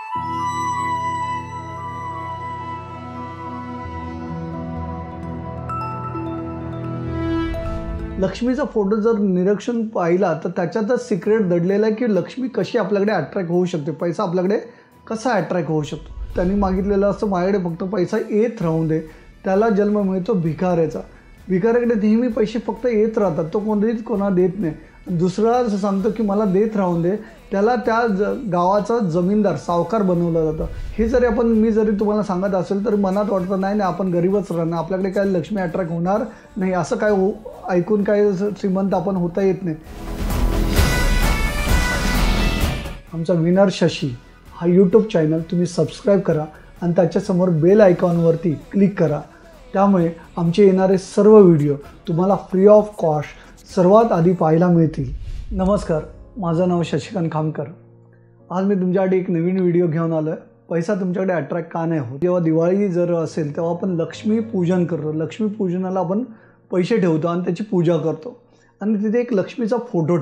लक्ष्मीचा photo जर निरीक्षण पाहिला तर त्याच्यातच सिक्रेट दडलेला आहे की लक्ष्मी कशी आपल्याकडे अट्रॅक्ट होऊ शकते, पैसा आपल्याकडे कसा अट्रॅक्ट होऊ शकतो। त्यांनी मागितलेलं असं माझ्याकडे फक्त पैसा येत राहून दे, त्याला जन्म मिळतो भिकाऱ्याचा। भिकाऱ्याकडे नेहमी पैसे फक्त येत राहतात, तो कोणीच कोणाला देत नाही। दुसरा असं सांगतो की मला देत राहून दे, त्याला त्या गावाचा जमीनदार सावकार बनवलं जातं। हे जरी मी जरी तुम्हाला सांगत असेल तर मनात वाटतं नाही नाही आपण गरीबच राहणार, आपल्याकडे काय लक्ष्मी अट्रॅक्ट होणार नाही, असं काय ऐकून काय श्रीमंत आपण होता येत नाही। आमचा विनर शशी हा यूट्यूब चॅनल तुम्ही सबस्क्राईब करा आणि त्याच्यासमोर बेल आयकॉनवरती क्लिक करा, त्यामुळे आमचे येणारे सर्व व्हिडिओ तुम्हाला फ्री ऑफ कॉस्ट सर्वात आधी पाहायला मिळतील। नमस्कार, माझं नाव शशिकांत खामकर। आज मी तुमच्यासाठी एक नवीन व्हिडिओ घेऊन आलो आहे। पैसा तुमच्याकडे अट्रॅक्ट का नाही होत? जेव्हा दिवाळी जर असेल तेव्हा आपण लक्ष्मी पूजन करतो। लक्ष्मी पूजनाला आपण पैसे ठेवतो आणि त्याची पूजा करतो आणि तिथे एक लक्ष्मीचा फोटो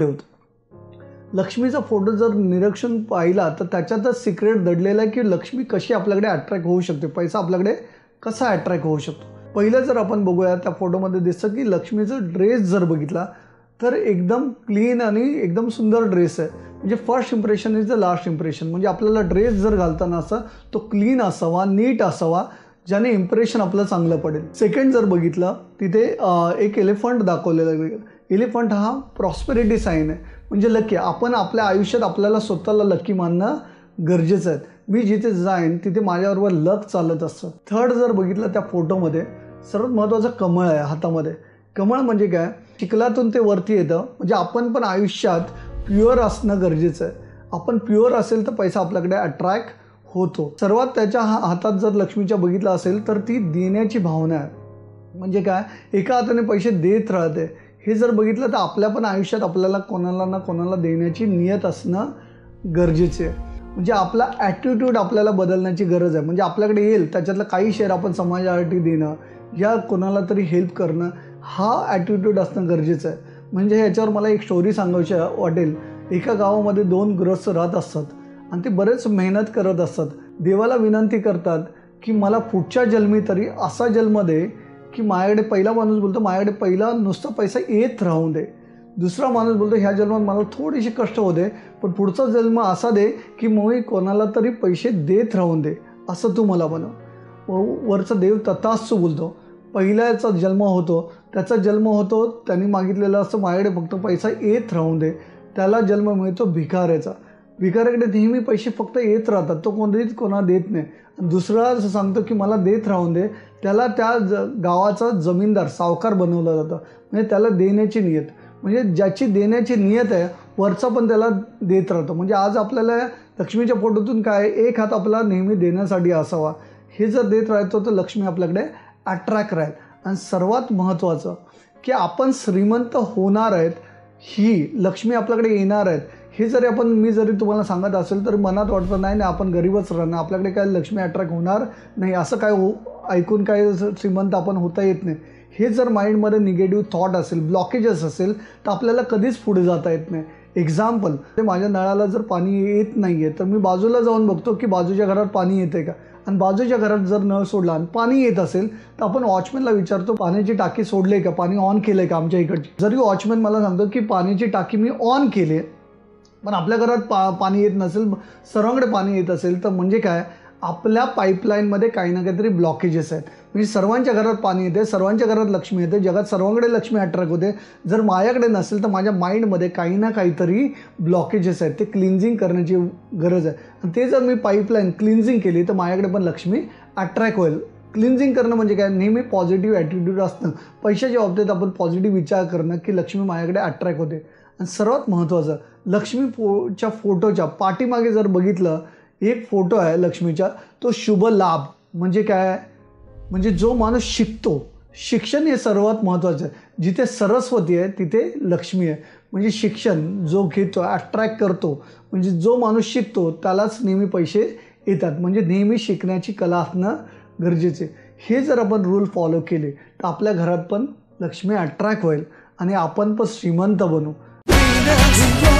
ठेवतो। लक्ष्मीचा फोटो जर निरीक्षण पाहिला तर त्याच्यातच सिक्रेट दडलेला आहे की लक्ष्मी कशी आपल्याकडे अट्रॅक्ट होऊ शकते, पैसा आपल्याकडे कसा अट्रॅक्ट होऊ शकतो। पहिलं जर आपण बघूया त्या फोटोमध्ये दिसतं की लक्ष्मीचा ड्रेस जर बघितला तर एकदम क्लीन आणि एकदम सुंदर ड्रेस आहे। म्हणजे first impression is the last impression. म्हणजे आपल्याला ड्रेस जर घालताना असं तो क्लीन असावा, नीट असावा, ज्याने इम्प्रेशन आपलं चांगलं पडेल। सेकंड जर बघितलं तिथे एक एलिफंट दाखवलेला आहे। एलिफंट हा प्रॉस्पेरिटी साईन आहे, म्हणजे लकी। आपण आपल्या आयुष्यात आपल्याला स्वतःला लकी मानणं गरजेचं आहे। मी जिथे जाईन तिथे माझ्याबरोबर लक चालत असतं। थर्ड जर बघितलं त्या फोटोमध्ये सर्वात महत्त्वाचं कमळ आहे हातामध्ये। कमळ म्हणजे काय? चिखलातून ते वरती येतं, म्हणजे आपण पण आयुष्यात प्युअर असणं गरजेचं आहे। आपण प्युअर असेल तर पैसा आपल्याकडे अट्रॅक्ट होतो। सर्वात त्याच्या हातात जर लक्ष्मीच्या बघितलं असेल तर ती देण्याची भावना आहे। म्हणजे काय? एका हाताने पैसे देत राहते। हे जर बघितलं तर आपल्या पण आयुष्यात आपल्याला कोणाला ना कोणाला देण्याची नियत असणं गरजेचे आहे। म्हणजे आपला ॲटिट्यूड आपल्याला बदलण्याची गरज आहे। म्हणजे आपल्याकडे येईल त्याच्यातलं काही शेअर आपण समाजासाठी देणं या कोणाला तरी हेल्प करणं, हा ॲटिट्यूड असणं गरजेचं आहे। म्हणजे ह्याच्यावर मला एक स्टोरी सांगायची वाटेल। एका गावामध्ये 2 गृहस्थ राहत असतात आणि ते बरेच मेहनत करत असतात। देवाला विनंती करतात की मला पुढच्या जन्मी तरी असा जन्म दे की माझ्याकडे, पहिला माणूस बोलतो माझ्याकडे पहिला नुसता पैसा येत राहून दे। दुसरा माणूस बोलतो ह्या जन्मात मला थोडीशी कष्ट होते पण पुढचा जन्म असा दे की मी कोणाला तरी पैसे देत राहून दे, असं तू मला बनव। वरचा देव तथास्तु बोलतो। पहिल्याचा जन्म होतो, त्याचा जन्म होतो, त्यांनी मागितलेलं असं माझ्याकडे फक्त पैसा येत राहून दे, त्याला जन्म मिळतो भिकाऱ्याचा। भिकाऱ्याकडे नेहमी पैसे फक्त येत राहतात, तो कोणीच कोणाला देत नाही। दुसरा असं सांगतो की मला देत राहून दे, त्याला त्या गावाचा जमीनदार सावकार बनवलं जातं। म्हणजे त्याला देण्याची नियत, म्हणजे ज्याची देण्याची नियत आहे वरचा पण त्याला देत राहतो। म्हणजे आज आपल्याला लक्ष्मीच्या फोटोतून काय, एक हात आपला नेहमी देण्यासाठी असावा। हे जर देत राहतो तर लक्ष्मी आपल्याकडे अट्रॅक्ट राहील। आणि सर्वात महत्त्वाचं की आपण श्रीमंत होणार आहेत, ही लक्ष्मी आपल्याकडे येणार आहेत। हे जरी मी जरी तुम्हाला सांगत असेल तर मनात वाटतं नाही नाही आपण गरीबच राहणार, आपल्याकडे काय लक्ष्मी अट्रॅक्ट होणार नाही, असं काय ऐकून काय श्रीमंत आपण होता येत नाही। हे जर माइंडमध्ये निगेटिव्ह थॉट असेल, ब्लॉकेजेस असेल तर आपल्याला कधीच पुढे जाता येत नाही। एक्झाम्पल, माझ्या नळाला जर पाणी येत नाही आहे तर मी बाजूला जाऊन बघतो की बाजूच्या घरात पाणी येते का, आणि बाजूच्या घरात जर नळ सोडला आणि पाणी येत असेल तर आपण वॉचमॅनला विचारतो पाण्याची टाकी सोडली का, पाणी ऑन केलं आहे का आमच्या इकडची। जरी वॉचमॅन मला सांगतो की पाण्याची टाकी मी ऑन केली आहे पण आपल्या घरात पाणी येत नसेल, सर्वांकडे पाणी येत असेल, तर म्हणजे काय, आपल्या पाईपलाईनमध्ये काही ना काहीतरी ब्लॉकेजेस आहेत। म्हणजे सर्वांच्या घरात पाणी येते, सर्वांच्या घरात लक्ष्मी येते, जगात सर्वांकडे लक्ष्मी अट्रॅक्ट होते। जर माझ्याकडे नसेल तर माझ्या माइंडमध्ये काही ना काहीतरी ब्लॉकेजेस आहेत, ते क्लिन्झिंग करण्याची गरज आहे। आणि ते जर मी पाईपलाईन क्लिन्झिंग केली तर माझ्याकडे पण लक्ष्मी अट्रॅक्ट होईल। क्लिन्झिंग करणं म्हणजे काय, नेहमी पॉझिटिव्ह ॲटिट्यूड असणं, पैशाच्या बाबतीत आपण पॉझिटिव्ह विचार करणं की लक्ष्मी माझ्याकडे अट्रॅक्ट होते। आणि सर्वात महत्त्वाचं, लक्ष्मीच्या फोटोच्या पाठीमागे जर बघितलं एक फोटो आहे लक्ष्मीचा, तो शुभ लाभ। म्हणजे काय, म्हणजे जो माणूस शिकतो, शिक्षण हे सर्वात महत्त्वाचं आहे। जिथे सरस्वती आहे तिथे लक्ष्मी आहे। म्हणजे शिक्षण जो घेतो, अट्रॅक्ट करतो, म्हणजे जो माणूस शिकतो त्यालाच नेहमी पैसे येतात। म्हणजे नेहमी शिकण्याची कला असणं गरजेचे। हे जर आपण रूल फॉलो केले तर आपल्या घरात पण लक्ष्मी अट्रॅक्ट होईल आणि आपण पण श्रीमंत बनू।